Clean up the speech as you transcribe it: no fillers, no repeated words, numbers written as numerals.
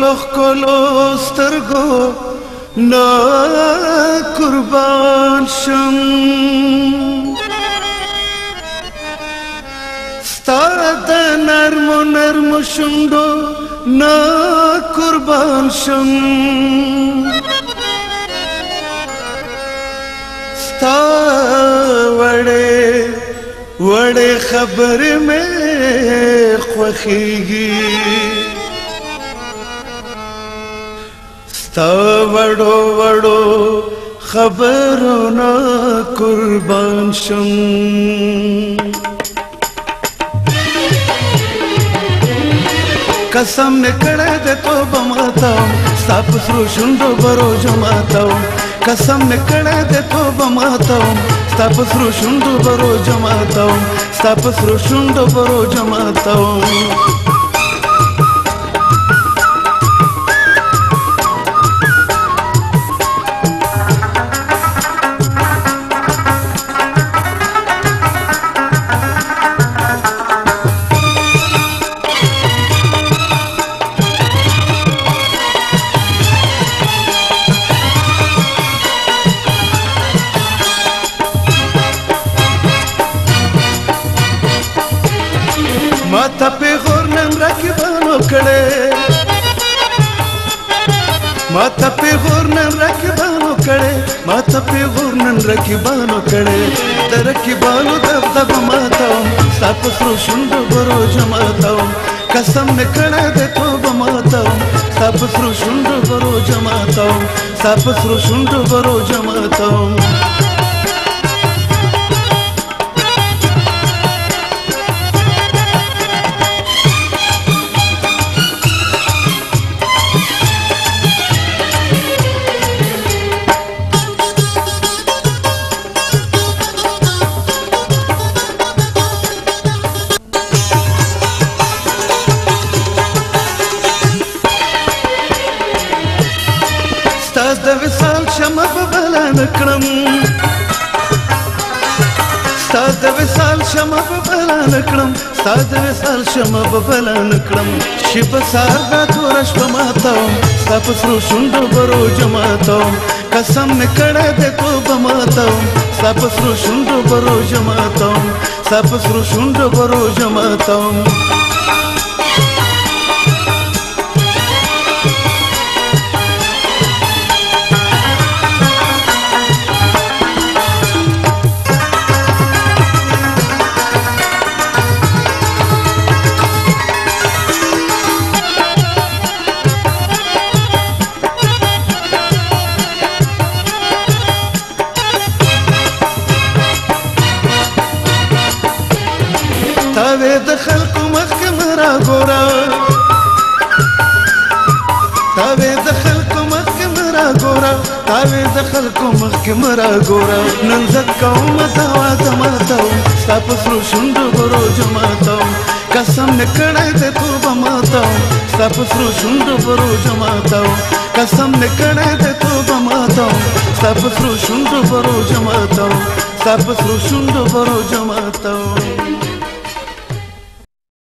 خکلو سترګو نه قربان شم ستا د نرمو نرمو شونډو نه قربان شم ستا وړې وړې خبرې مې خوښېږي ستا وړو وړو خبرو نه قربان شم قسم نه کړه د توبه ماتم ستا په سرو شونډو به روژه ماتم قسم نه کړه د توبه ماتم ستا په سرو شونډو به روژه ماتم ستا په سرو شونډو به روژه ماتم माता पे गोर नन रखबानो कड़े माता पे गोर नन रखबानो कड़े माता पे गोर नन रखबानो कड़े तरखबानो दब दब माताओं साप सरो शुंडो बरो जमाताओं कसम ने कड़ा दे तोबा माताओं साप सरो शुंडो बरो जमाताओं साप सरो शुंडो बरो जमाताओं د وصال شمع په بلا نکړم ستا د وصال شمع په بلا نکړم ستا د وصال شمع په بلا نکړم شپه سهار دا توره شپه ماتوم ستا په سرو شونډو به روژه ماتوم قسم مې کړی دی توبه ماتوم ستا په سرو شونډو به روژه ماتوم ستا په سرو شونډو به روژه ماتوم تاوی د خلکو مخکې مرا ګوره تاوی د خلکو مخکې مرا ګوره تاوی د خلکو مخکې مرا ګوره نن زه کوم دروازه ماتوم ستا په سرو شونډو به روژه ماتوم قسم مې کړی دی توبه ماتوم ستا په سرو شونډو به روژه ماتوم قسم مې کړی دی توبه ماتوم ستا په سرو شونډو به روژه ماتوم ستا په سرو شونډو به روژه ماتوم